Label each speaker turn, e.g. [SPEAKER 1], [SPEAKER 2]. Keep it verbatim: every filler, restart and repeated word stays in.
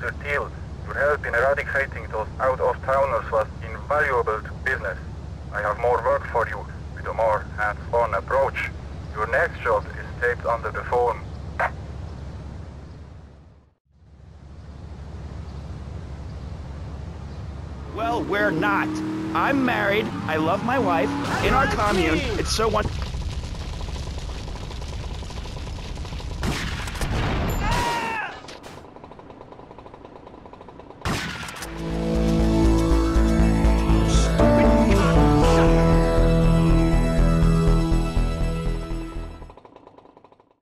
[SPEAKER 1] Mister Teal. Your help in eradicating those out-of-towners was invaluable to business. I have more work for you, with a more hands-on approach. Your next job is taped under the phone.
[SPEAKER 2] Well, we're not. I'm married, I love my wife, in our commune, it's so wonderful.